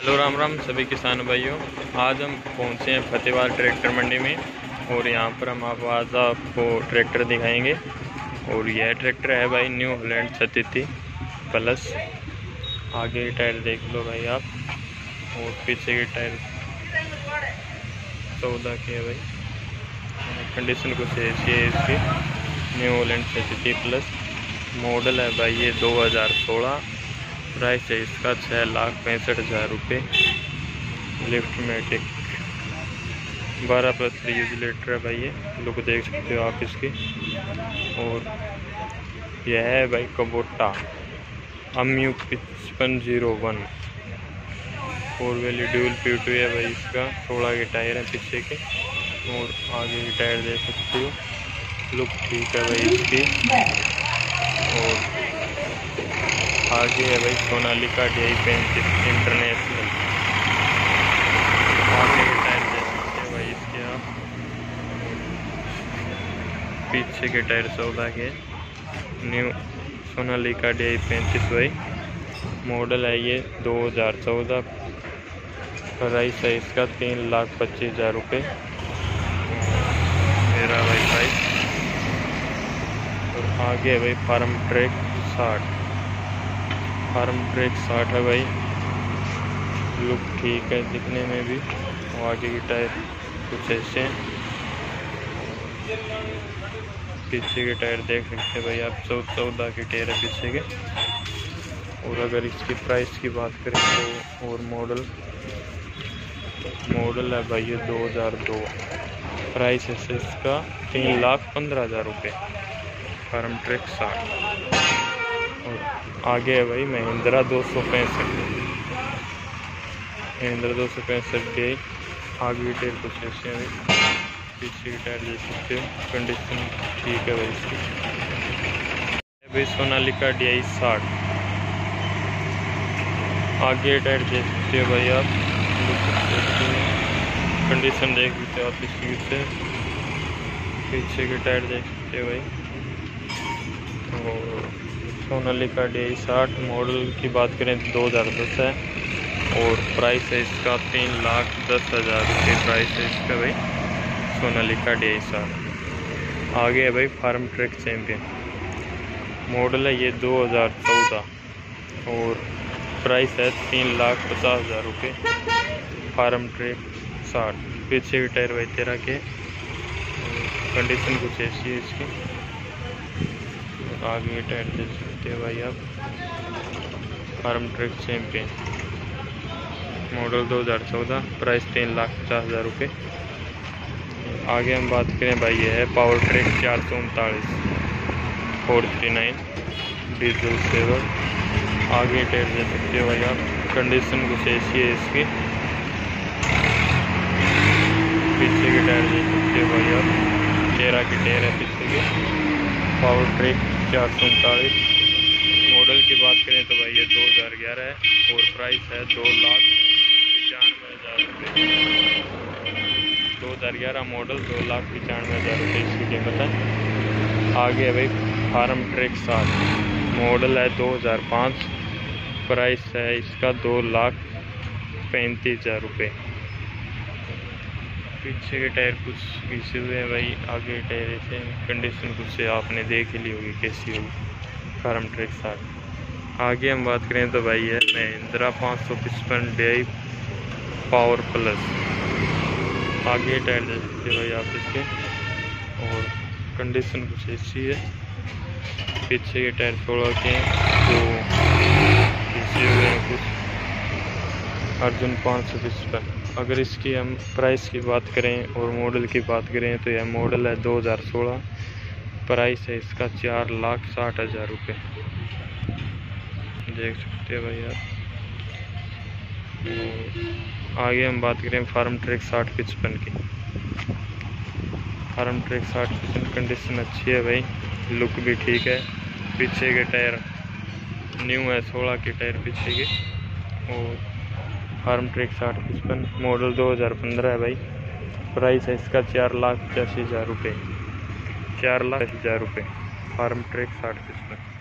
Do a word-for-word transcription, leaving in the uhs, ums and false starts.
Hello Ram Ram सभी किसान भाइयों। आज हम पहुंचे हैं फतेहबाद ट्रैक्टर मंडी में और यहां पर हम आप आज आपको ट्रैक्टर दिखाएंगे। और यह ट्रैक्टर है भाई न्यू हॉलैंड छत्तीस प्लस। आगे के टायर देख लो भाई आप, और पीछे के टायर चौदह के है भाई। कंडीशन कुछ ऐसी है इसकी। न्यू हॉलैंड छत्तीस प्लस मॉडल है भाई ये दो हज़ार सोलह। प्राइस है इसका छः लाख पैंसठ हज़ार रुपये। लिफ्टमेटिक बारह प्लस थ्री यूज लीटर है भाई ये। लुक देख सकते हो आप इसकी। और यह है भाई कबोटा अम्यू पचपन zero one four wheel dual P two है भाई इसका। सोलह के टायर हैं पीछे के और आगे के टायर देख सकते हो। लुक ठीक है भाई इसकी। और आगे है भाई सोनालिका डी आई पैंतीस इंटरनेशनल। आगे के टायर देख सकते हैं भाई इसके आप। पीछे के टायर चौदह के न्यू सोनालिका डी आई पैंतीस भाई। मॉडल है ये दो हज़ार चौदह। प्राइस है इसका तीन लाख पच्चीस हज़ार रुपये मेरा भाई प्राइस। और आगे है भाई फार्म ट्रैक साठ। फार्म ट्रैक साठ है भाई। लुक ठीक है दिखने में भी। और आगे की टायर कुछ ऐसे हैं। पीछे के टायर देख सकते हैं भाई आप, चौ चौदह के टायर है पीछे के। और अगर इसकी प्राइस की बात करें तो और मॉडल मॉडल है भाई ये दो हज़ार दो। प्राइस है इसका तीन लाख पंद्रह हज़ार रुपये। फार्म ट्रैक साठ। और आगे है भाई महिंद्रा दो सौ पैंसठ। महिंद्रा दो सौ पैंसठ के आगे टायर कुछ ऐसे हैं भाई। पीछे के टायर देख सकते हो। कंडीशन ठीक है भाई इसकी। भाई सोनालिका डी आई साठ। आगे टायर देख सकते हो भाई आप। कंडीशन देख सकते हो आप इसकी से। पीछे के टायर देख सकते हो भाई। और सोनालिका डी आई साठ मॉडल की बात करें तो दो हज़ार दस है। और प्राइस है इसका तीन लाख दस हज़ार रुपये। प्राइस है इसका भाई सोनालिका डी आई साठ। आगे है भाई फार्म ट्रैक चैम्पियन। मॉडल है ये दो हज़ार चौदह। और प्राइस है तीन लाख पचास हज़ार रुपये। फार्म ट्रैक साठ। पीछे के टायर भाई तेरह के। कंडीशन कुछ ऐसी है इसकी। आगे टायर देख सकते हैं भाई आप। फार्म ट्रैक चैम्पियन मॉडल दो हज़ार चौदह। प्राइस तीन लाख पचास हज़ार रुपये। आगे हम बात करें भाई ये है पावर ट्रैक चार सौ उनतालीस four three nine diesel saver. आगे टायर देख सकते हो भाई आप। कंडीशन कुछ ऐसी है इसकी। पीछे के टायर देख सकते हो भाई आप। तेरह के टायर है पीछे के। पावर ट्रैक चार सौ उनतालीस। मॉडल की बात करें तो भाई ये दो हज़ार ग्यारह है। और प्राइस है दो लाख पचानवे हज़ार रुपये। दो हज़ार ग्यारह मॉडल दो लाख पचानवे हज़ार रुपये इसकी कीमत है। आगे है भाई फार्म ट्रैक साठ। मॉडल है दो हज़ार पाँच। प्राइस है इसका दो लाख पैंतीस हज़ार रुपये। पीछे के टायर कुछ घिसे हुए हैं भाई। आगे टायर ऐसे कंडीशन कुछ से आपने देख ही ली होगी कैसी होगी। फार्म ट्रैक साठ। आगे हम बात करें तो भाई है महिंद्रा पाँच सौ पचपन डी आई पावर प्लस। आगे टायर देख सकते भाई आप इसके। और कंडीशन कुछ ऐसी है। पीछे के टायर सोलह के जो घिसे हुए हैं कुछ। अर्जुन पाँच सौ पचपन। अगर इसकी हम प्राइस की बात करें और मॉडल की बात करें तो यह मॉडल है दो हज़ार सोलह। प्राइस है इसका चार लाख साठ हज़ार रुपये। देख सकते हैं भाई आप। आगे हम बात करें फार्म ट्रैक साठ पचपन की। फार्म ट्रैक साठ पचपन कंडीशन अच्छी है भाई। लुक भी ठीक है। पीछे के टायर न्यू है, सोलह के टायर पीछे के। और फार्म ट्रैक साठ पचपन मॉडल दो हज़ार पंद्रह है भाई। प्राइस है इसका चार लाख पचासी हज़ार रुपये। चार लाख हज़ार रुपये। फार्म ट्रैक साठ पचपन।